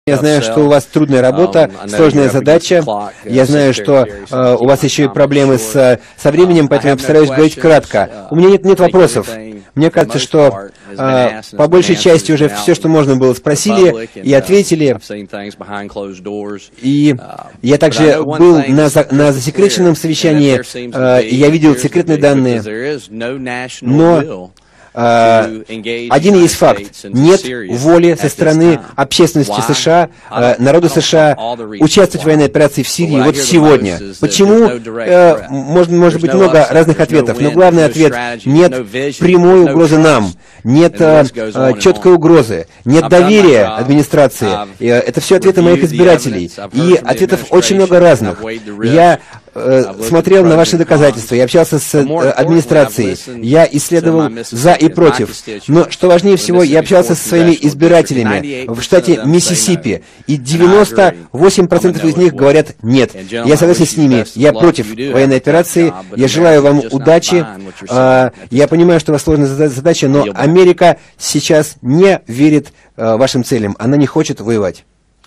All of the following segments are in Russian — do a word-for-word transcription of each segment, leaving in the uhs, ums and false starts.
Я знаю, что у вас трудная работа, сложная задача. Я знаю, что э, у вас еще и проблемы с, со временем, поэтому я постараюсь говорить кратко. У меня нет, нет вопросов. Мне кажется, что э, по большей части уже все, что можно было, спросили и ответили. И я также был на, за, на засекреченном совещании, э, и я видел секретные данные. Но Uh, один есть факт. Нет воли со стороны общественности США, uh, народа США участвовать в военной операции в Сирии вот сегодня. Почему? Uh, может, может быть много разных ответов, но главный ответ — нет прямой угрозы нам, нет uh, четкой угрозы, нет доверия администрации. Uh, это все ответы моих избирателей. И ответов очень много разных. Я смотрел на ваши доказательства, я общался с администрацией, я исследовал за и против. Но, что важнее всего, я общался со своими избирателями в штате Миссисипи, и девяносто восемь процентов из них говорят «нет». Я согласен с ними, я против военной операции, я желаю вам удачи. Я понимаю, что у вас сложная задача, но Америка сейчас не верит вашим целям, она не хочет воевать.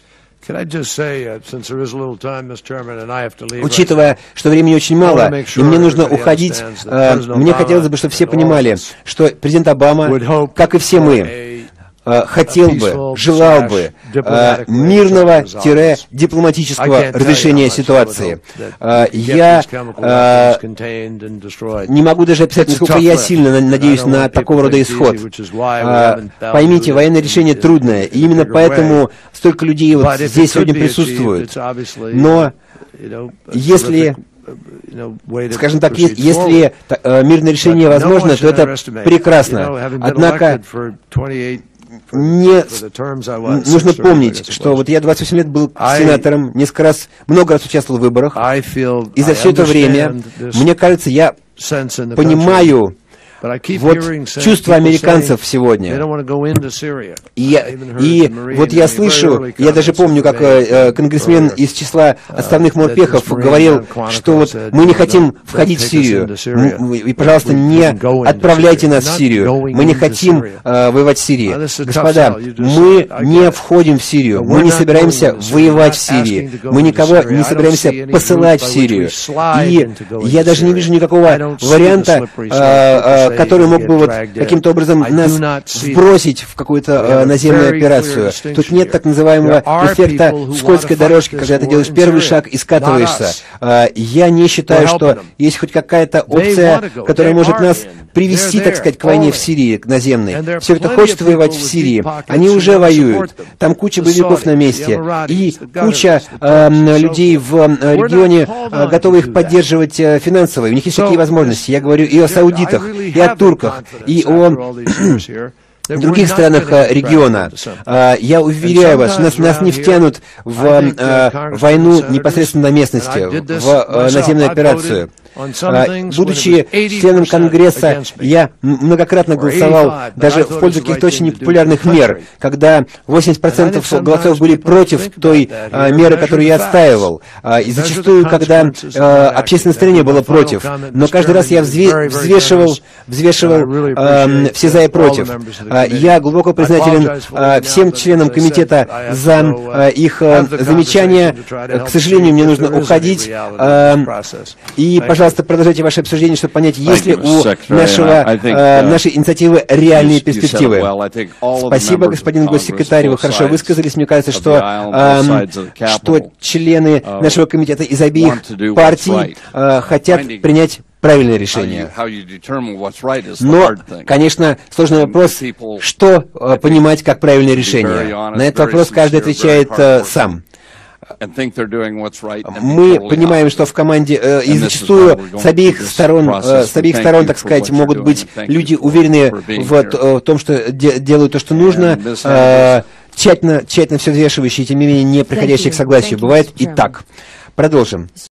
Учитывая, что времени очень мало, и мне нужно уходить, э, мне хотелось бы, чтобы все понимали, что президент Обама, как и все мы, э, хотел бы, желал бы э, мирного-дипломатического разрешения ситуации. Э, я э, не могу даже описать, насколько я сильно надеюсь на такого рода исход. Э, поймите, военное решение трудное, и именно поэтому столько людей вот здесь сегодня присутствуют. Но если, скажем так, если э, мирное решение возможно, то это прекрасно. Однако не нужно помнить, что вот я двадцать восемь лет был сенатором, несколько раз, много раз участвовал в выборах, и за все это время, мне кажется, я понимаю вот чувства американцев сегодня. И, и вот я слышу, я даже помню, как э, конгрессмен из числа отставных морпехов говорил, что вот мы не хотим входить в Сирию, и, пожалуйста, не отправляйте нас в Сирию, мы не хотим э, воевать в Сирии. Господа, мы не входим в Сирию, мы не собираемся воевать в Сирии, мы никого не собираемся посылать в Сирию. И я даже не вижу никакого варианта, э, э, который мог бы вот каким-то образом нас сбросить в какую-то э, наземную операцию. Тут нет так называемого эффекта скользкой дорожки, когда ты делаешь первый шаг и скатываешься. Э, я не считаю, что есть хоть какая-то опция, которая может нас привести, так сказать, к войне в Сирии, к наземной. Все, кто хочет воевать в Сирии, они уже воюют. Там куча боевиков на месте. И куча э, людей в э, регионе э, готовы их поддерживать э, финансово. У них есть такие возможности. Я говорю и о саудитах, и о турках, и о других странах региона. Я уверяю вас, нас, нас не втянут в э, войну непосредственно на местности, в э, наземную операцию. Будучи членом Конгресса, я многократно голосовал даже в пользу каких-то очень непопулярных мер, когда восемьдесят процентов голосов были против той а, меры, которую я отстаивал. А, и зачастую, когда а, общественное настроение было против. Но каждый раз я взве взвешивал, взвешивал а, все за и против. А, я глубоко признателен а, всем членам комитета за а, их а, замечания. К сожалению, мне нужно уходить. А, и, пожалуйста, Пожалуйста, продолжайте ваше обсуждение, чтобы понять, есть ли у нашего, э, нашей инициативы реальные перспективы. Спасибо, господин госсекретарь, вы хорошо высказались. Мне кажется, что, э, что члены нашего комитета из обеих партий э, хотят принять правильное решение. Но, конечно, сложный вопрос, что э, понимать как правильное решение. На этот вопрос каждый отвечает э, сам. Мы понимаем, что в команде э, и зачастую с обеих сторон, э, с обеих сторон, так сказать, могут быть люди, уверенные в, в том, что де делают то, что нужно, э, тщательно, тщательно все взвешивающие, тем не менее не приходящие к согласию. Бывает и так. Продолжим.